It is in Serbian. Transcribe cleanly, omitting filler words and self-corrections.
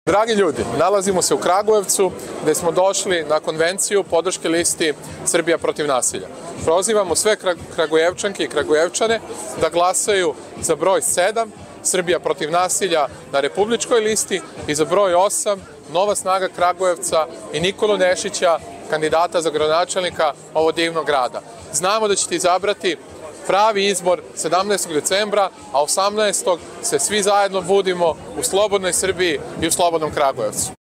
Dragi ljudi, nalazimo se u Kragujevcu gdje smo došli na konvenciju podrške listi Srbija protiv nasilja. Prozivamo sve Kragujevčanke i Kragujevčane da glasaju za broj 7, Srbija protiv nasilja na republičkoj listi i za broj 8, Nova snaga Kragujevca i Nikolu Nešića, kandidata za gradonačelnika ovog divnog grada. Znamo da ćete izabrati pravi izbor 17. decembra, a 18. se svi zajedno budimo u slobodnoj Srbiji i u slobodnom Kragujevcu.